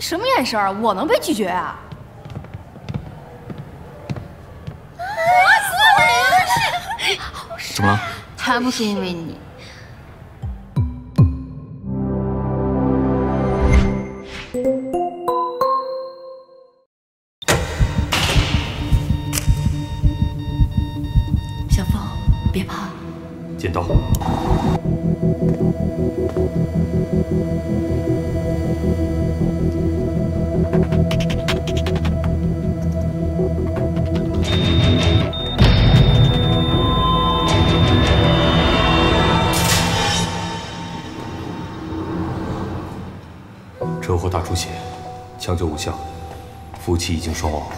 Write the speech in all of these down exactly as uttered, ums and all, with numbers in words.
什么眼神儿？我能被拒绝啊？ 怎么了？ 还不是因为你。小凤，别怕。 剪刀。车祸大出血，抢救无效，夫妻已经双亡。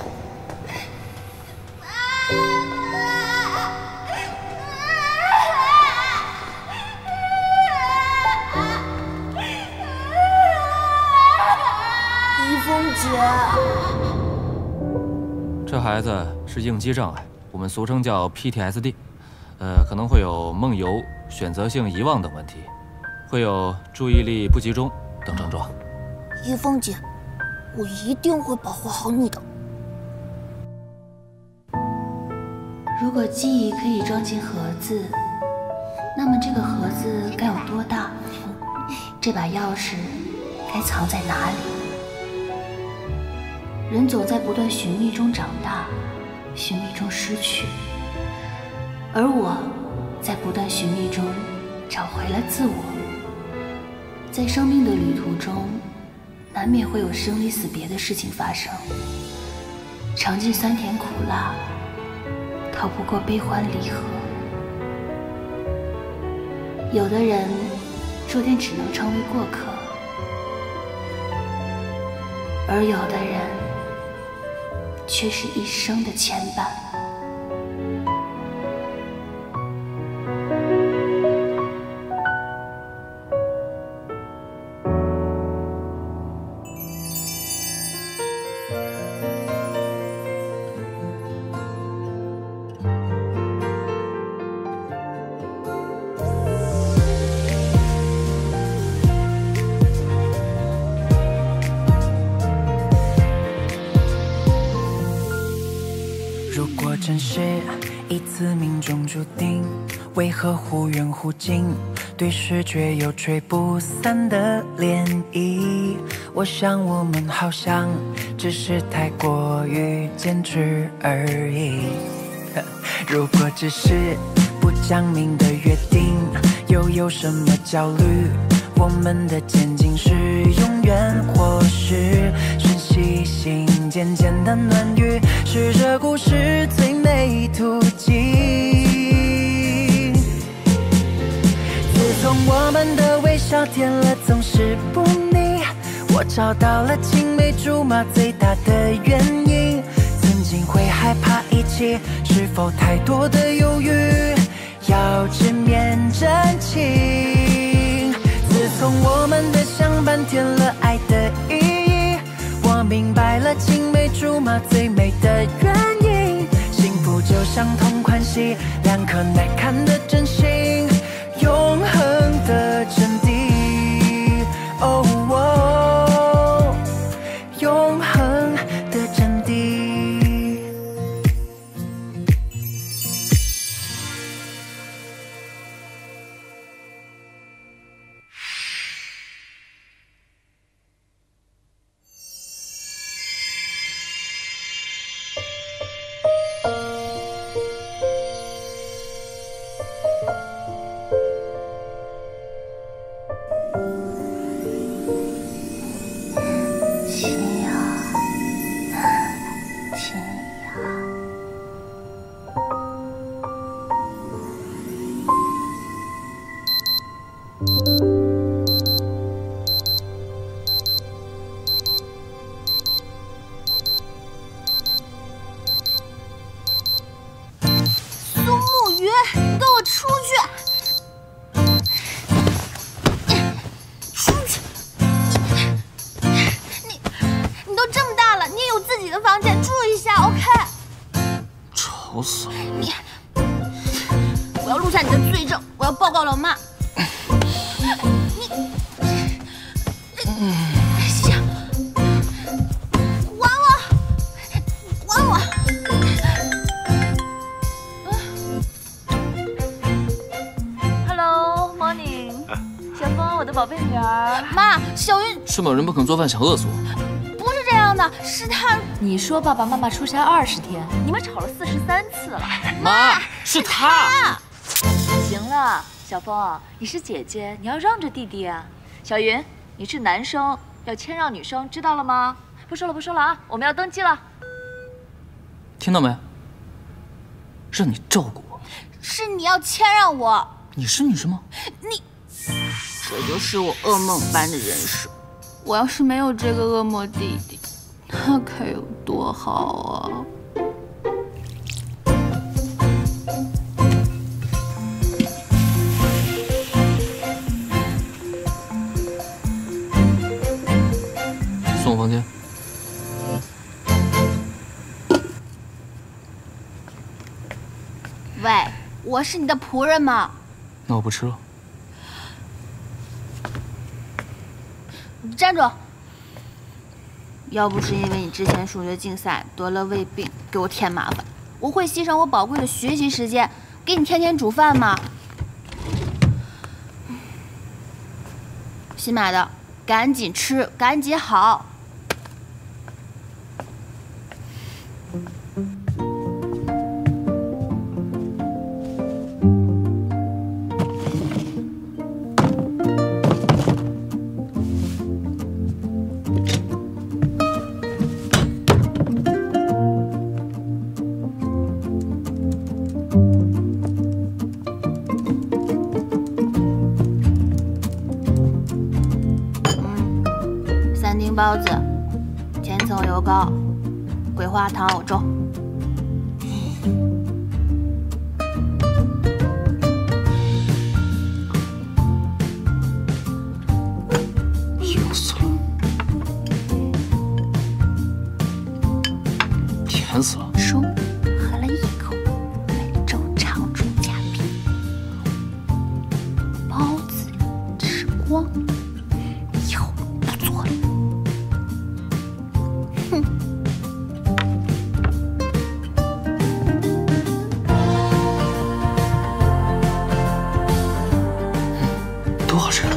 一峰姐， 这孩子是应激障碍，我们俗称叫 P T S D， 呃，可能会有梦游、选择性遗忘等问题，会有注意力不集中等症状。 一峰姐，我一定会保护好你的。 如果记忆可以装进盒子，那么这个盒子该有多大？这把钥匙该藏在哪里？人总在不断寻觅中长大，寻觅中失去，而我在不断寻觅中找回了自我。在生命的旅途中。 难免会有生离死别的事情发生，尝尽酸甜苦辣，逃不过悲欢离合。有的人注定只能成为过客，而有的人却是一生的牵绊。 真是一次命中注定，为何忽远忽近？对视却又吹不散的涟漪。我想我们好像只是太过于坚持而已。如果只是不讲明的约定，又有什么焦虑？我们的前进是永远，或是瞬息信件简单暖语，是这故事最美途径。自从我们的微笑甜了总是不腻，我找到了青梅竹马最大的原因。曾经会害怕一起，是否太多的犹豫？要直面真情。 自从我们的相伴添了爱的意义，我明白了青梅竹马最美的原因。幸福就像同款戏，两颗耐看的真心，永恒的真谛。哦哦，永恒的真谛。 是某人不肯做饭，想饿死我。 不是这样的，是他。 你说爸爸妈妈出差二十天，你们吵了四十三次了。 妈，是他。 行了，小峰，你是姐姐，你要让着弟弟啊。小云，你是男生，要谦让女生，知道了吗？不说了，不说了啊，我们要登记了。 听到没？让你照顾我， 是你要谦让我。 你是女生吗？ 你， 这就是我噩梦般的人生。 我要是没有这个恶魔弟弟，那该有多好啊！ 送我房间。 喂，我是你的仆人吗？ 那我不吃了。 你站住！要不是因为你之前数学竞赛得了胃病，给我添麻烦，我会牺牲我宝贵的学习时间给你天天煮饭吗？新买的，赶紧吃，赶紧好。包子，千层油糕，桂花糖藕粥。 硬死了，甜死了。 收，喝了一口，每周常驻嘉宾。包子吃光，以后不做了。 多好吃！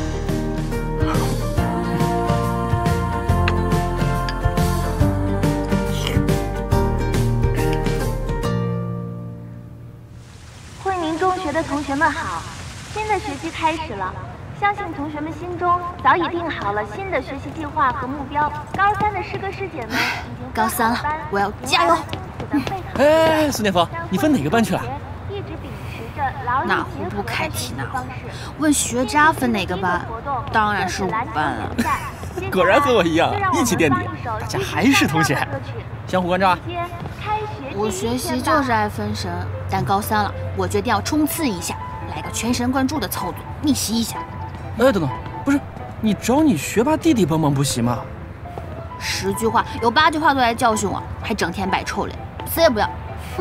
惠民中学的同学们好，新的学期开始了，相信同学们心中早已定好了新的学习计划和目标。高三的师哥师姐们已经高三了，我要加油！ 哎，苏念峰，你分哪个班去了？ 哪壶不开提哪壶。问学渣分哪个班？当然是五班了。 果然和我一样，一起垫底，大家还是同学，相互关照啊。 我学习就是爱分神，但高三了，我决定要冲刺一下，来个全神贯注的操作，逆袭一下。 哎，等等，不是你找你学霸弟弟帮忙不行吗？ 十句话有八句话都来教训我，还整天摆臭脸，死也不要。哼！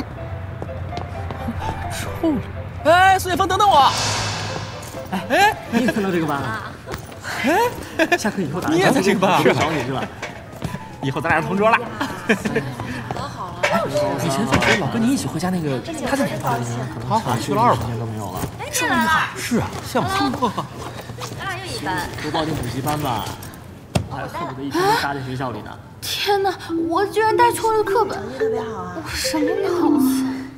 臭脸。哎，苏叶峰，等等我！哎哎，你也分到这个班了？哎，下课以后打你也在这个班？是找你去了。以后咱俩是同桌了。 好好了。 以前放学老跟你一起回家那个，他在哪个班？他好像去了二班，都没有了。这么厉害？是啊，羡慕死我。 咱俩又一班。 多报点补习班吧，我还恨不得一天都待在学校里呢。 天哪，我居然带错了课本！ 成绩特别好啊！ 我什么好啊？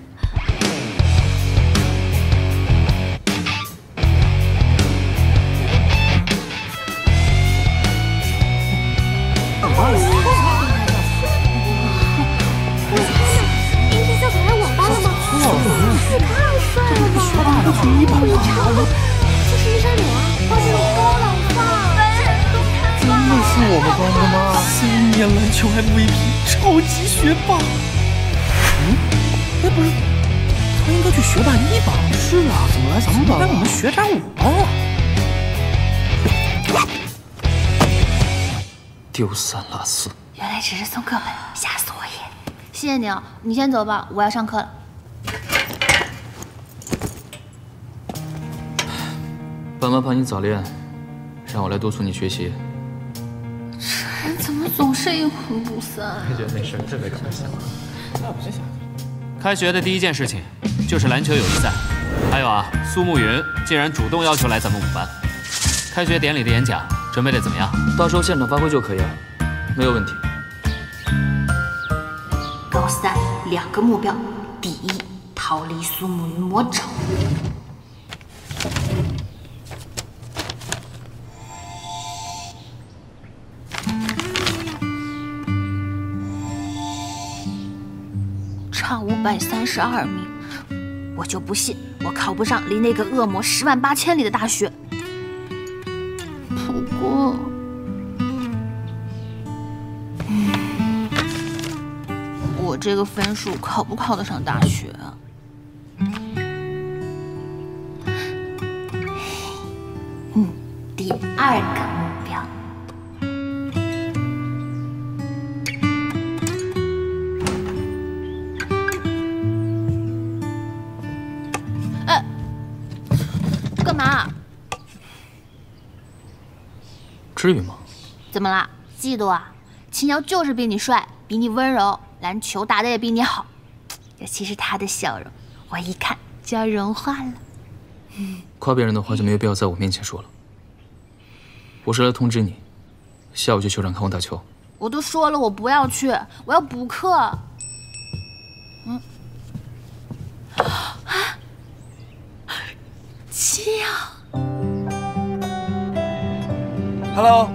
今天校长来我班了吗？这太帅了吧！ 学霸的第一班， 你瞧，就是一张脸啊，画这种高冷范， 真的是我们班的吗？三年篮球 M V P， 超级学霸。嗯，哎，不是，他应该去学霸一班。是啊，怎么来咱们班？来我们学渣五班了。 丢三落四， 原来只是送课本，吓死我也！谢谢你啊，你先走吧，我要上课了。 爸妈怕你早恋，让我来督促你学习。 这人怎么总是阴魂不散？ 觉得没事，特别搞笑。那不行。 开学的第一件事情就是篮球友谊赛，还有啊，苏慕云竟然主动要求来咱们五班。开学典礼的演讲准备得怎么样？ 到时候现场发挥就可以了，没有问题。 高三两个目标：第一，逃离苏沐云魔爪；差五百三十二名，我就不信我考不上离那个恶魔十万八千里的大学。不过，嗯，我这个分数考不考得上大学啊？嗯，第二个目标。哎，干嘛？ 至于吗？ 怎么啦？嫉妒啊？秦瑶就是比你帅，比你温柔，篮球打得也比你好，尤其是他的笑容，我一看就要融化了。 夸别人的话就没有必要在我面前说了。我是来通知你，下午去球场看我打球。 我都说了我不要去，我要补课。嗯，啊，秦瑶。 Hello，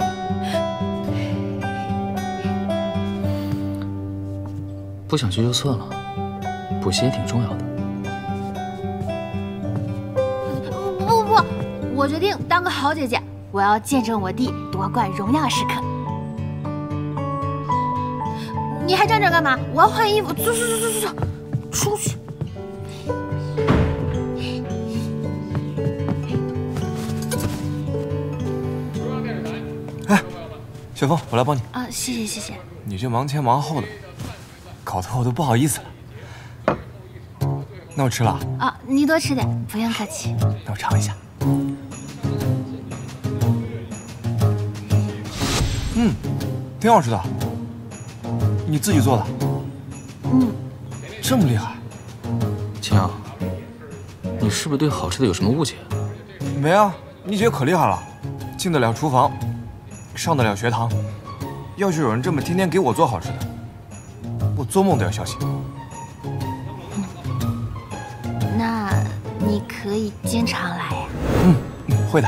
不想去就算了，补习也挺重要的。 不不不，我决定当个好姐姐，我要见证我弟夺冠荣耀时刻。你还站这干嘛？我要换衣服，走走走走走走，出去。 雪峰，我来帮你啊，谢谢谢谢。 你这忙前忙后的，搞得我都不好意思了。那我吃了啊，你多吃点，不用客气。 那我尝一下。嗯，挺好吃的。你自己做的？ 嗯， 这么厉害。 秦阳，你是不是对好吃的有什么误解？ 没啊，你姐可厉害了，进得了厨房。上得了学堂，要是有人这么天天给我做好吃的，我做梦都要相信。 那你可以经常来呀。 嗯嗯，会的。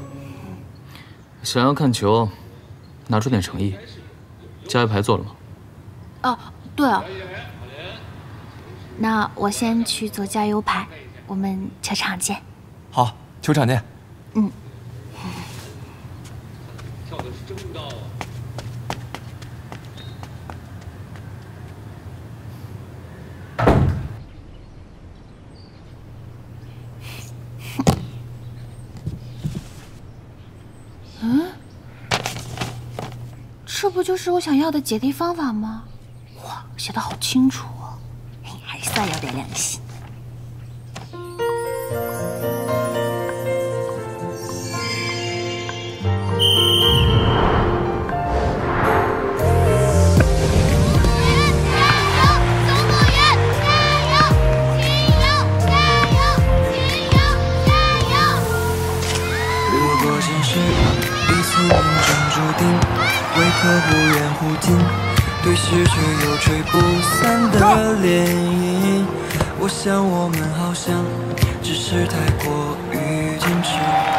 想要看球，拿出点诚意。加油牌做了吗？ 哦，对啊。那我先去做加油牌，我们球场见。 好，球场见。 嗯。嗯，这不就是我想要的解题方法吗？哇，写得好清楚哦，还算有点良心。 可忽远忽近，对视却又吹不散的涟漪。我想我们好像只是太过于坚持。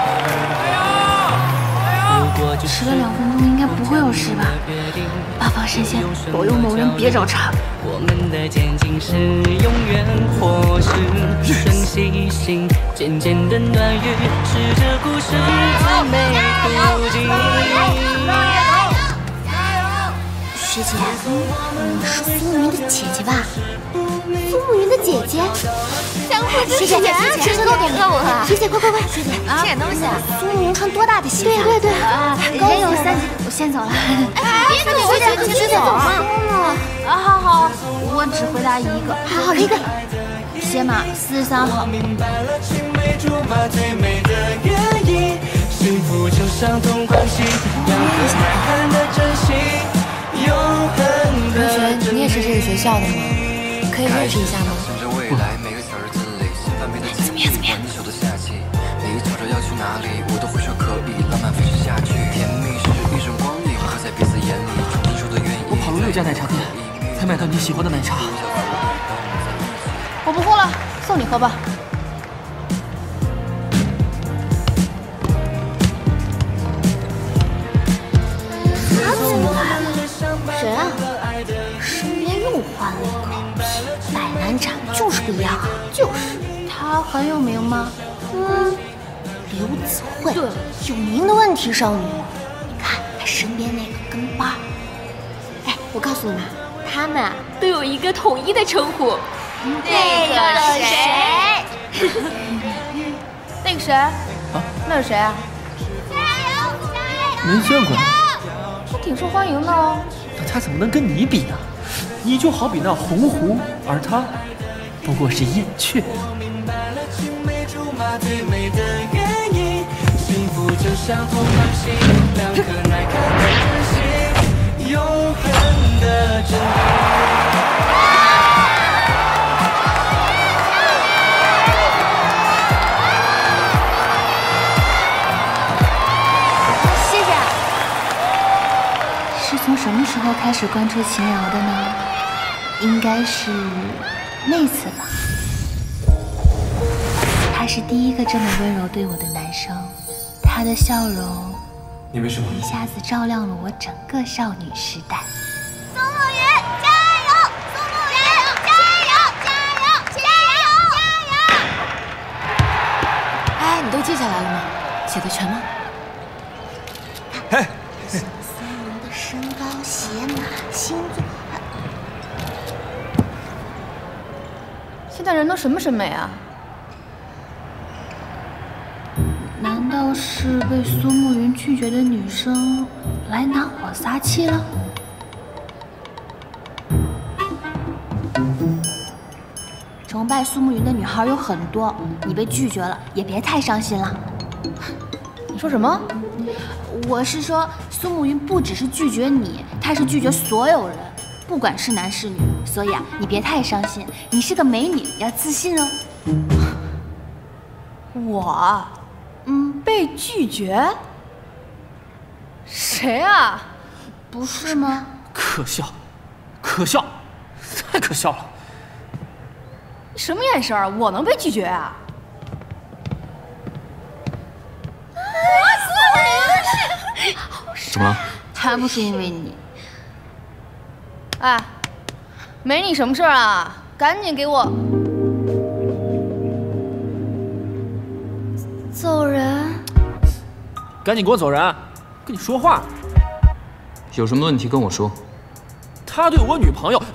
迟了两分钟，应该不会有事吧？八方神仙，保佑某人别找茬。 我们的前进是永远或是瞬息心，渐渐的暖雨是这故事最美途径。 学姐，你是苏沐云的姐姐吧？苏沐云的姐姐？学姐，学姐都点歌舞了。学姐，快快快！学姐， 吃点东西啊！ 苏沐云穿多大的鞋？对对对， 人有三急，我先走了。 哎，别走，学姐，学姐走嘛。 啊，好好，我只回答一个。 好好，一个。 鞋码四十三号。 幸福就像同款型，让可耐看的珍惜。 同学，你也是这个学校的吗？可以认识一下吗？ 不。怎么样？怎么样？ 我跑了六家奶茶店，才买到你喜欢的奶茶。 我不喝了，送你喝吧。 他怎么来了？谁啊？身边又换了一个，摆难缠就是不一样啊！就是， 他很有名吗？ 嗯，刘子慧。对，有名的问题少女。你看她身边那个跟班。哎，我告诉你们，他们啊都有一个统一的称呼。 那个谁？那个谁？啊？那是谁啊？ 没见过。 他挺受欢迎的哦。 那他怎么能跟你比呢？你就好比那鸿鹄，而他不过是燕雀。 从什么时候开始关注秦瑶的呢？应该是那次吧。他是第一个这么温柔对我的男生，他的笑容， 你为什么一下子照亮了我整个少女时代。 苏沐云，加油！苏沐云，加油！加油！加油！加油！ 哎，你都记下来了吗？写的全吗？ 嘿。 身高、鞋码、星座， 现在人都什么审美啊？ 难道是被苏沐云拒绝的女生来拿我撒气了？ 崇拜苏沐云的女孩有很多，你被拒绝了也别太伤心了。你说什么？我是说，苏沐云不只是拒绝你，她是拒绝所有人，不管是男是女。所以啊，你别太伤心，你是个美女，要自信哦。我，嗯，被拒绝？谁啊？不是吗？ 可笑，可笑，太可笑了！ 你什么眼神啊？我能被拒绝啊？ 怎么了？ 还不是因为你。哎，没你什么事儿啊？赶紧给我走人！ 赶紧给我走人！跟你说话。 有什么问题跟我说。 他对我女朋友，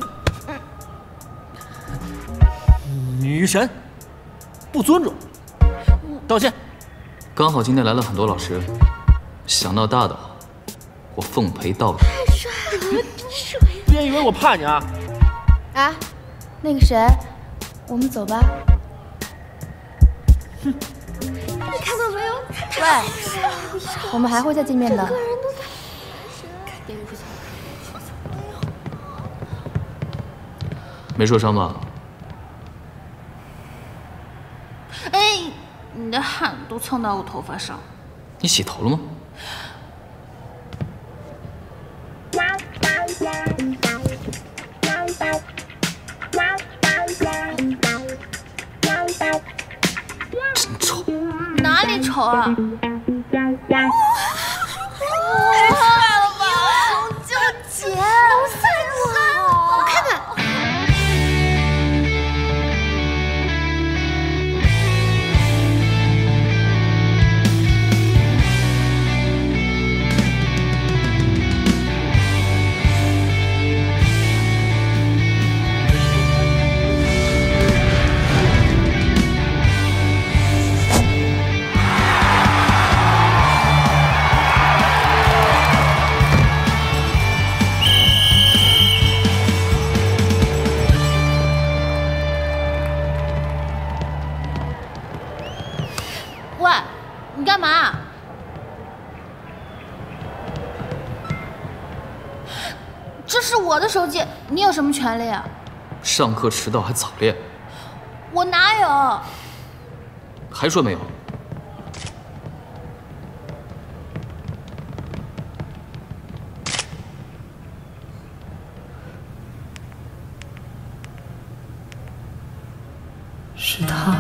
女神，不尊重，道歉。 刚好今天来了很多老师，想闹大的话，我奉陪到底。 太帅了，真帅！ 别以为我怕你啊！ 哎，那个谁，我们走吧。 哼，你看到没有？ 喂，我们还会再见面的。 整个人都在。 没受伤吧？ 哎，你的汗都蹭到我头发上。 你洗头了吗？真丑。 哪里丑啊？ 太帅了吧！熊九姐，太帅了！我看看。 喂，你干嘛？这是我的手机，你有什么权利啊？ 上课迟到还早恋？ 我哪有？ 还说没有？ 是他。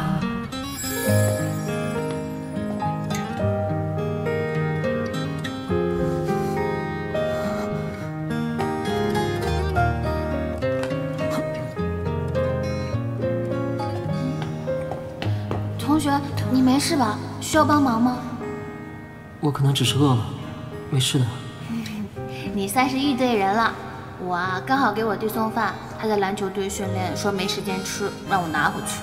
同学，你没事吧？需要帮忙吗？ 我可能只是饿了，没事的。 你算是遇对人了。我啊，刚好给我弟送饭，他在篮球队训练，说没时间吃，让我拿回去。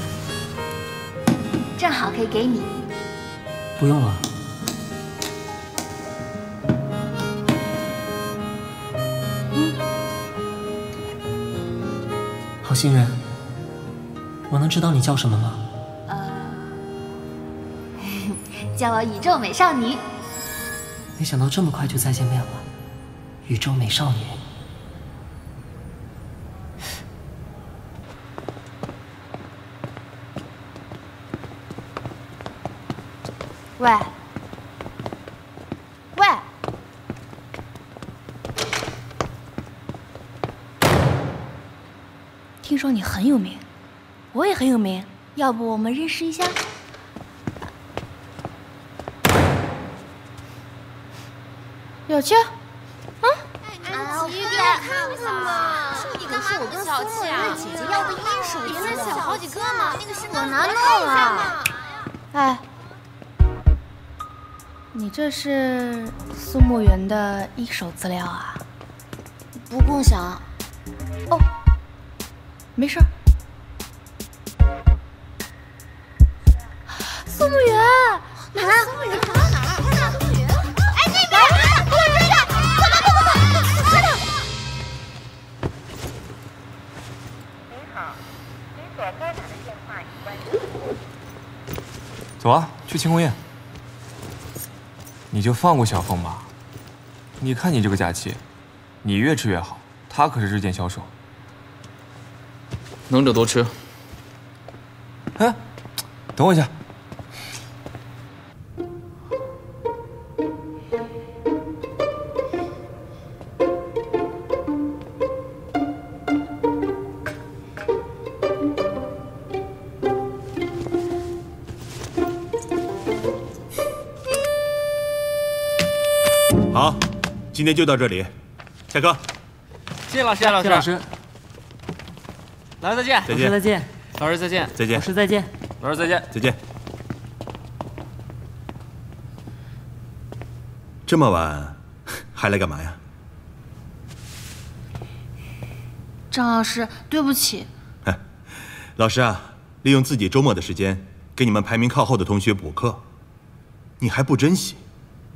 正好可以给你。 不用了。 嗯。 好心人，我能知道你叫什么吗？ 呃，叫我宇宙美少女。 没想到这么快就再见面了，宇宙美少女。 喂，喂， 听说你很有名，我也很有名，要不我们认识一下？有趣？嗯？ 安琪，给我看看嘛！你干嘛那么小气啊？姐姐要的一手资料，原来小好几个呢。那个是我拿到了。哎。你这是苏慕云的一手资料啊？ 不共享。 哦，没事。苏慕云，哪？苏慕云跑到哪儿？快拿苏慕云！哎，那边！快追他！快跑快跑跑！追他！ 您好，您所拨打的电话已关机。 走啊，去庆功宴。你就放过小凤吧，你看你这个假期，你越吃越好，他可是日渐消瘦。 能者多吃。 哎，等我一下。 好，今天就到这里，下课。 谢谢老师，谢谢老师。 谢谢老师。 老师再见。 再见。 再见。 老师再见。 再见。 老师再见。 老师再见。 再见。这么晚还来干嘛呀？ 张老师，对不起。 老师啊，利用自己周末的时间给你们排名靠后的同学补课，你还不珍惜？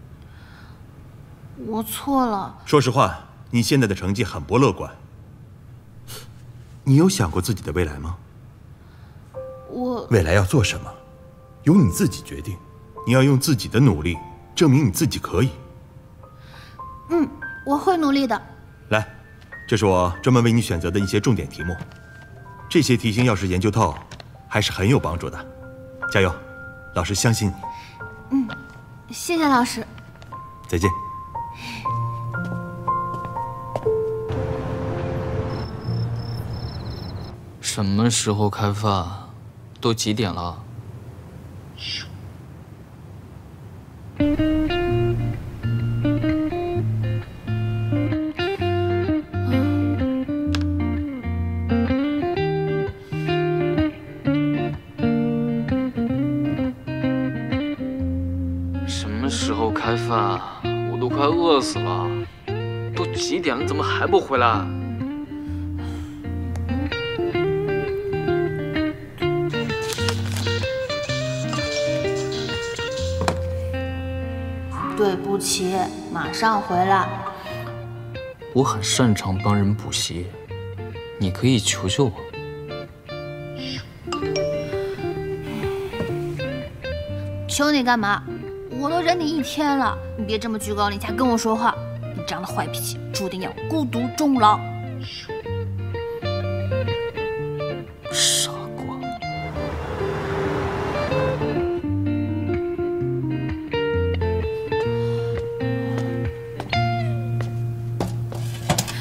我错了。 说实话，你现在的成绩很不乐观。你有想过自己的未来吗？ 我未来要做什么，由你自己决定。你要用自己的努力证明你自己可以。 嗯，我会努力的。 来，这是我专门为你选择的一些重点题目。这些题型要是研究透，还是很有帮助的。加油，老师相信你。 嗯，谢谢老师。 再见。 什么时候开饭？都几点了？什么时候开饭？我都快饿死了。都几点了，怎么还不回来？ 对不起，马上回来。 我很擅长帮人补习，你可以求求我。 求你干嘛？我都忍你一天了，你别这么居高临下跟我说话。你这样的坏脾气，注定要孤独终老。 傻瓜。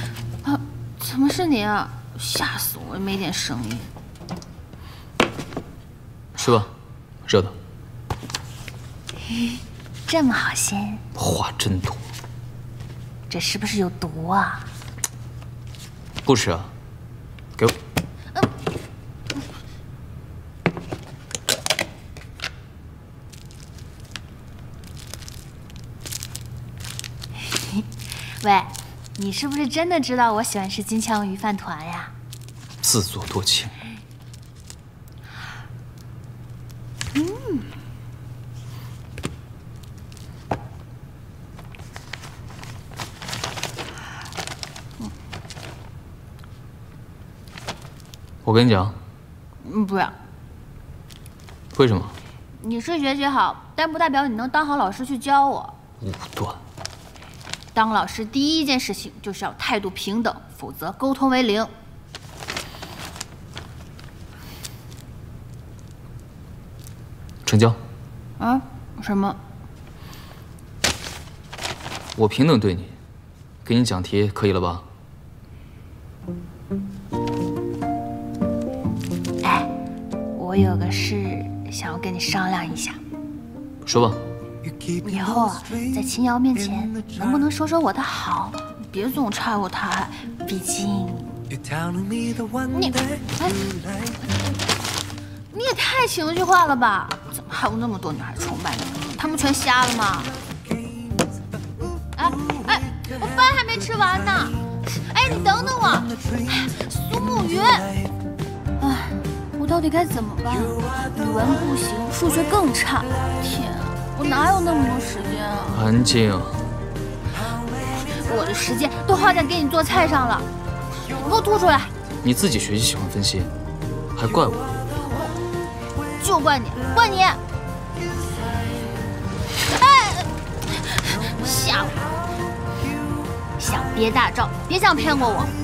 啊，怎么是你啊？吓死我，没点声音。 吃吧，热的。 这么好鲜， 话真多。 这是不是有毒啊？ 不吃啊，给我。 喂，你是不是真的知道我喜欢吃金枪鱼饭团呀？ 自作多情。 嗯。 我跟你讲。 嗯，不要。 为什么？ 你是学习好，但不代表你能当好老师去教我。 武断。 当老师第一件事情就是要态度平等，否则沟通为零。 成交。 啊？什么？ 我平等对你，给你讲题可以了吧？ 哎，我有个事想要跟你商量一下。 说吧。 以后啊，在秦瑶面前能不能说说我的好，别总拆我台，毕竟你，哎，你也太情绪化了吧？怎么还有那么多女孩崇拜你？她们全瞎了吗？哎哎，我饭还没吃完呢！哎，你等等我！苏沐云，哎，我到底该怎么办？语文不行，数学更差，天！我哪有那么多时间啊！ 安静。 我的时间都花在给你做菜上了，你给我吐出来！ 你自己学习喜欢分析，还怪我？ 就怪你，怪你！哎，吓我！想憋大招，别想骗过我！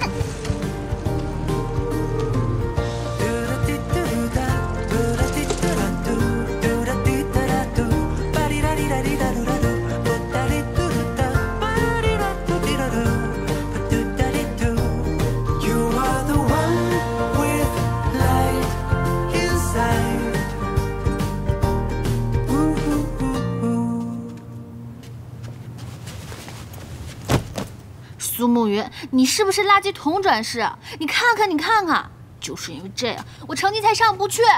苏沐云，你是不是垃圾桶转世？你看看，你看看，就是因为这样，我成绩才上不去。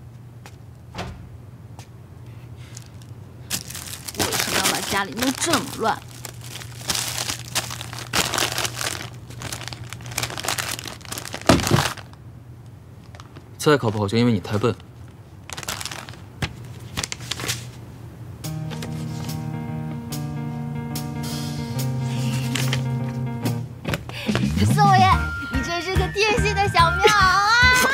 为什么要把家里弄这么乱？ 菜考不好就因为你太笨。 宋爷，你真是个贴心的小棉袄啊！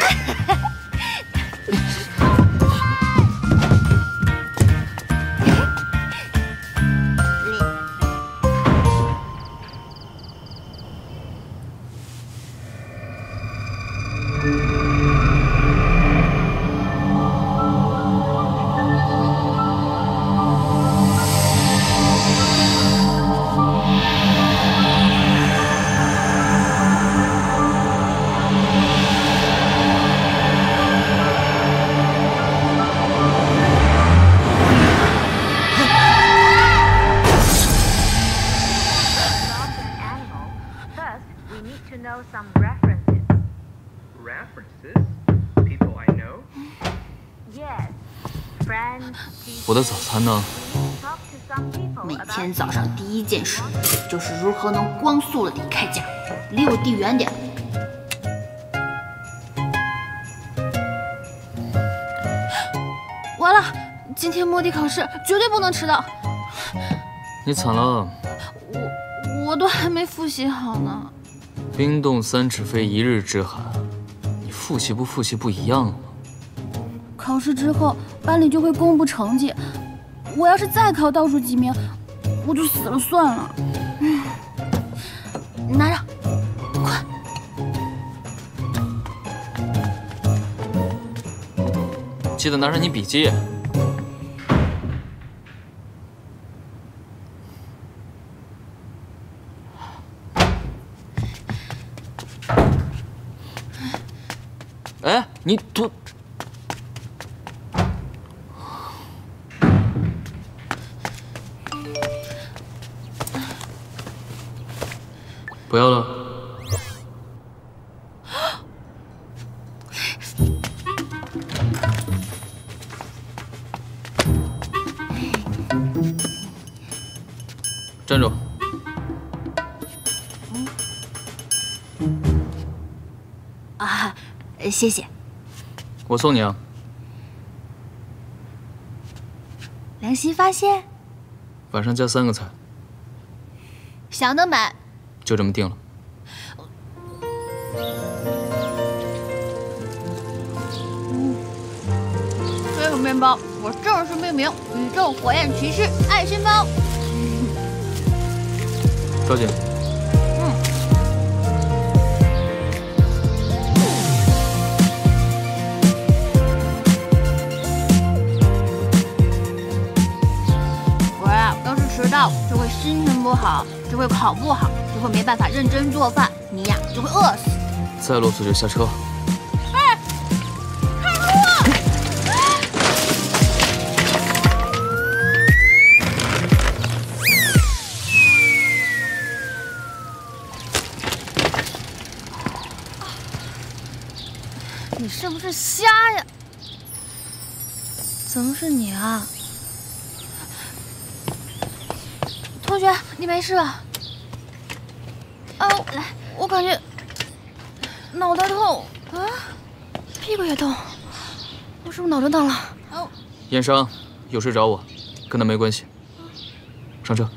我的早餐呢？ 每天早上第一件事就是如何能光速的离开家，离我弟远点。完了，今天摸底考试绝对不能迟到。 你惨了， 我我都还没复习好呢。 冰冻三尺非一日之寒，你复习不复习不一样了吗？ 考试之后，班里就会公布成绩。我要是再考倒数几名，我就死了算了。嗯，你拿着，快！ 记得拿上你笔记。哎，你涂。 不要了。站住！ 啊，谢谢。 我送你啊。 良心发现。 晚上加三个菜。 想得美。 就这么定了。 嗯，这个面包我正式命名“宇宙火焰骑士爱心包”。 抓紧。 嗯。我呀，要是迟到，就会心情不好，就会考不好，就会没办法认真做饭，你呀就会饿死。 再啰嗦就下车。 哎，开路！你是不是瞎呀？怎么是你啊？同学，你没事吧？啊，来，我感觉脑袋痛啊，屁股也痛，我是不是脑震荡了？哦， 验伤，有事找我，跟他没关系。上车。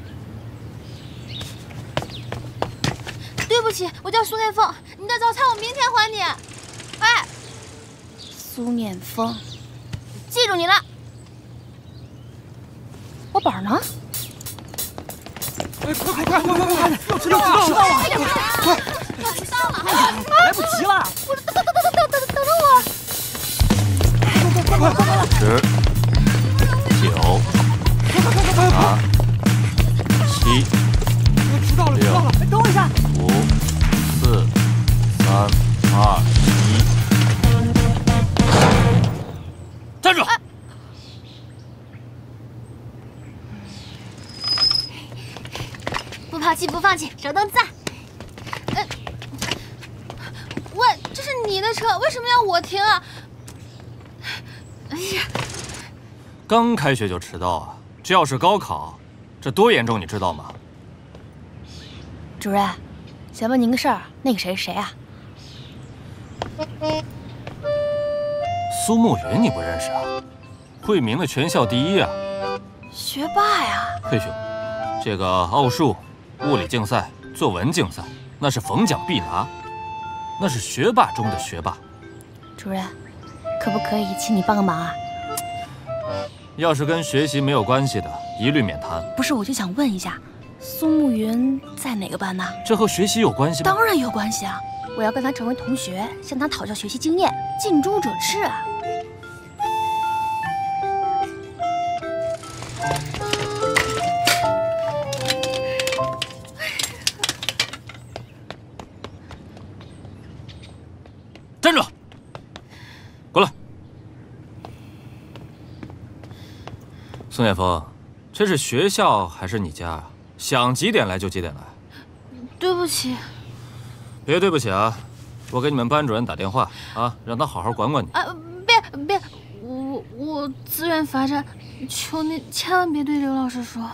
对不起，我叫苏念凤，你的早餐我明天还你。哎，苏念凤，记住你了。我本呢？ 哎，快快快快快快！要迟到了，迟到了！ 快点快点，快！要迟到了， 来不及了！ 我等等等等等等等我！ 快快快快快！ 十、九、八、七、 迟到了，迟到了！等我一下。 五、四、三、二、一，站住！ 不抛弃，不放弃，手动赞。呃，喂，这是你的车，为什么要我停啊？哎呀， 刚开学就迟到啊！这要是高考，这多严重，你知道吗？ 主任，想问您个事儿，那个谁是谁啊？ 苏慕云你不认识啊？慧明的全校第一啊！ 学霸呀！ 佩兄，这个奥数、物理竞赛、作文竞赛，那是逢奖必拿，那是学霸中的学霸。 主任，可不可以请你帮个忙啊？ 要是跟学习没有关系的，一律免谈。 不是，我就想问一下，苏慕云在哪个班呢？ 这和学习有关系吗？ 当然有关系啊！我要跟他成为同学，向他讨教学习经验，近朱者赤啊！ 站住！过来。宋念峰，这是学校还是你家啊？想几点来就几点来。 对不起。 别对不起啊，我给你们班主任打电话啊，让他好好管管你。 啊，别别，我我自愿罚站，求你千万别对刘老师说。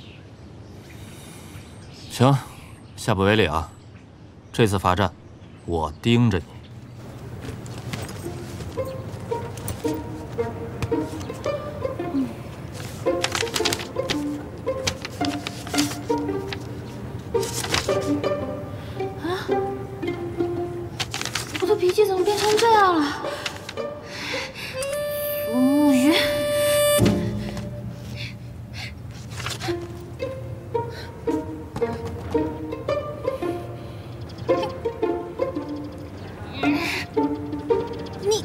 行，下不为例啊。这次罚站，我盯着你。 脾气怎么变成这样了？苏慕云，你，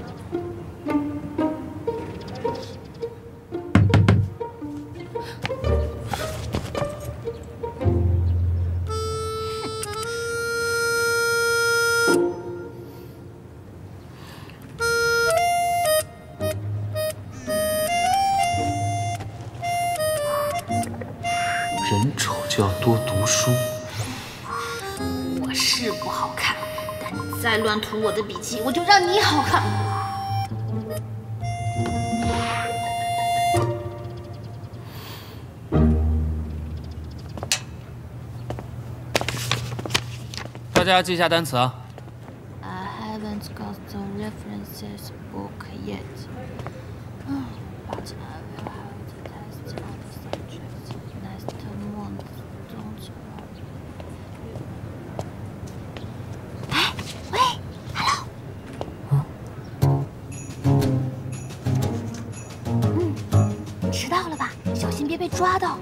人丑就要多读书。 是不好看，但你再乱涂我的笔记，我就让你好看。 大家记下单词啊。 I haven't got the references book yet. But I will have the test on the subject next month. Don't worry. 哎，喂 ，Hello。嗯，迟到了吧？小心别被抓到。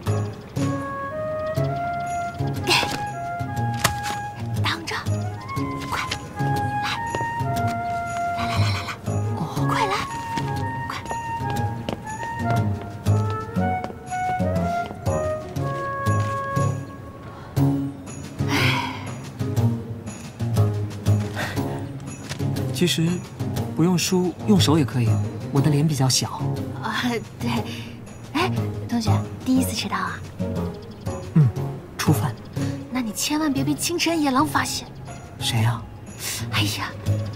其实不用书，用手也可以。我的脸比较小。 啊，对。哎，同学，第一次迟到啊？ 嗯，初犯。 那你千万别被清晨野狼发现。 谁呀？ 哎呀，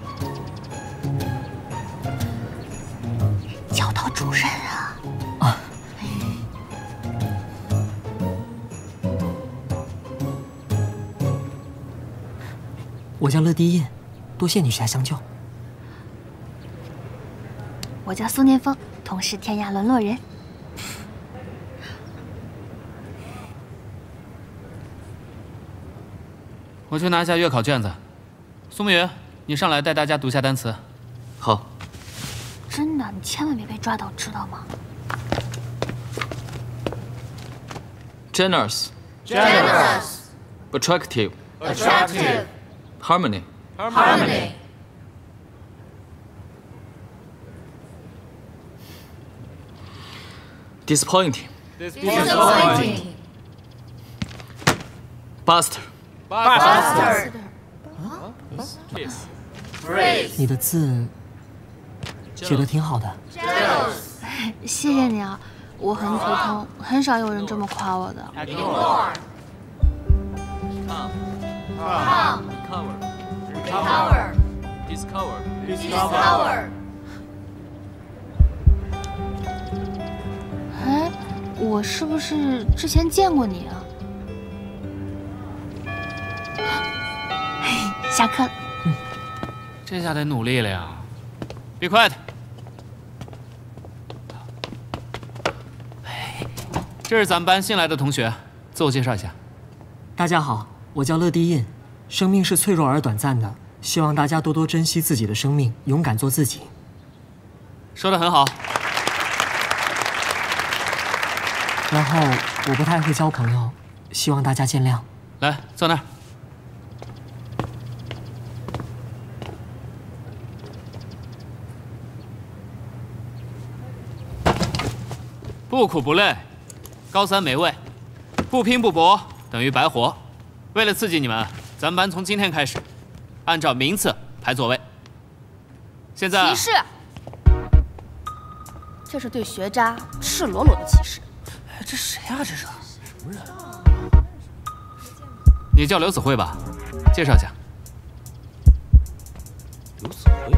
教导主任啊。 啊。我叫乐迪印，多谢女侠相救。 我叫苏年风，同是天涯沦落人。 我去拿下月考卷子。苏慕云，你上来带大家读下单词。 好。 真的，你千万别被抓到，知道吗 ？Generous. Generous. Attractive. Attractive. Harmony. Harmony. Disappointing. Disappointing. Buster. Buster. Praise. 你的字写的挺好的。 谢谢你啊，我很普通，很少有人这么夸我的。 Ignore. Come. Recover. Discover. Discover. 哎，我是不是之前见过你啊？下课了。 嗯，这下得努力了呀。Be quiet。这是咱们班新来的同学，自我介绍一下。 大家好，我叫乐迪印。生命是脆弱而短暂的，希望大家多多珍惜自己的生命，勇敢做自己。 说得很好。 然后我不太会交朋友，希望大家见谅。 来，坐那儿。不苦不累，高三没位，不拼不搏等于白活。为了刺激你们，咱们班从今天开始，按照名次排座位。现在歧视，这是对学渣赤裸裸的歧视。 这谁呀？这是什么人？ 你叫刘子慧吧，介绍一下。 刘子慧。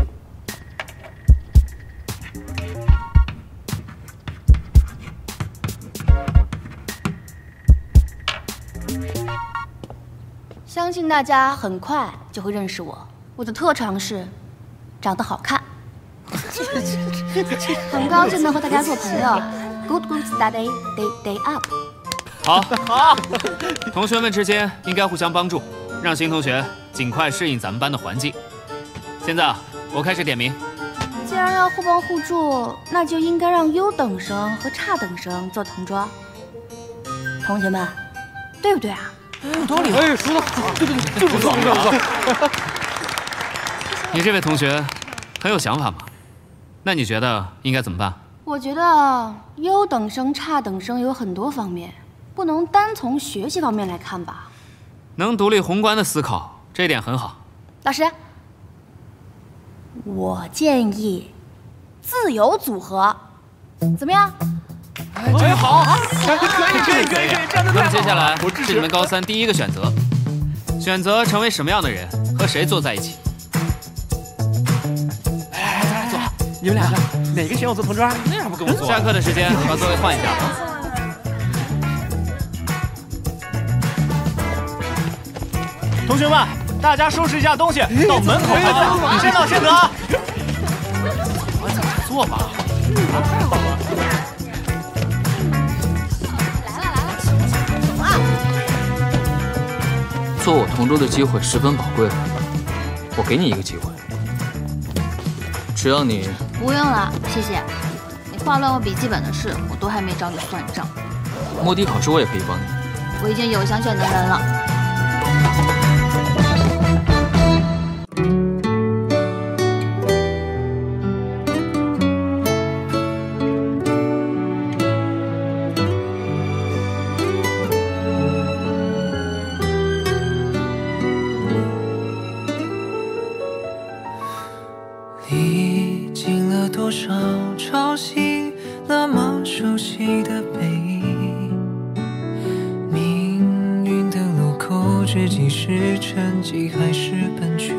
相信大家很快就会认识我。我的特长是长得好看。很高兴能和大家做朋友。 Good good study, day day up。 好，好，同学们之间应该互相帮助，让新同学尽快适应咱们班的环境。现在啊，我开始点名。 既然要互帮互助，那就应该让优等生和差等生做同桌。同学们，对不对啊？ 有道理。 哎，说得好，对对对，就是错，不错不错。 你这位同学很有想法嘛？那你觉得应该怎么办？ 我觉得优等生、差等生有很多方面，不能单从学习方面来看吧。 能独立宏观的思考，这一点很好。 老师，我建议自由组合，怎么样？ 哎，好，可以可以可以可以，这样那么接下来是你们高三第一个选择， 选择成为什么样的人，和谁坐在一起？ 来来来，咱俩坐。你们俩哪个嫌我坐同桌？为啥不跟我坐？ 下课的时间把座位换一下。 同学们，大家收拾一下东西，到门口排队，先到先得。我怎么坐吧？ 做我同桌的机会十分宝贵，我给你一个机会，只要你不用了，谢谢。你划乱我笔记本的事，我都还没找你算账。 摸底考试我也可以帮你。 我已经有想选的人了。 历经了多少朝夕，那么熟悉的背影，命运的路口，知己是沉寂还是奔去？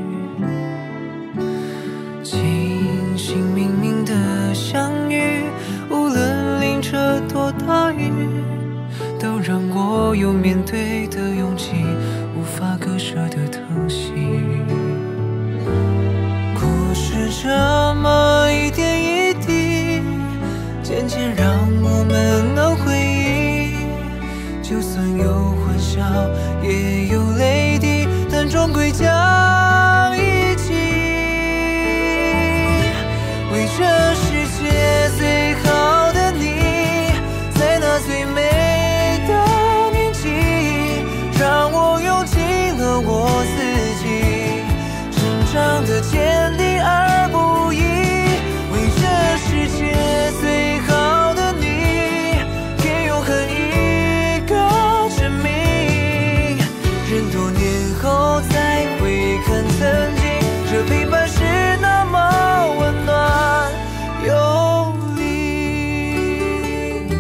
清醒明明的相遇，无论淋着多大雨，都让我有面对的勇气，无法割舍的疼惜。是这么一点一滴，渐渐让我们能回忆。就算有欢笑，也有泪滴，但终归将一起。为这世界最好的你，在那最美的年纪，让我用尽了我自己，成长的坚定而不易，为这世界最好的你，给永恒一个证明。人多年后再回看曾经，这陪伴是那么温暖有力。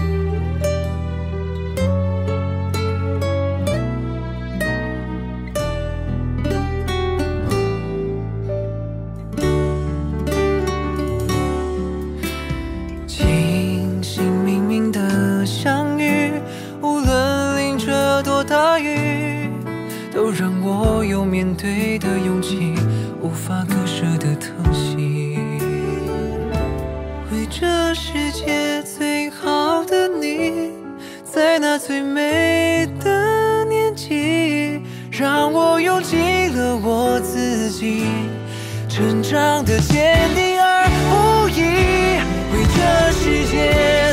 清醒明明的相遇，无论淋着多大雨，都让我有面对的勇气，无法割舍的疼惜。为这世界最好的你，在那最美的年纪，让我用尽了我自己，成长的坚定而不易。为这世界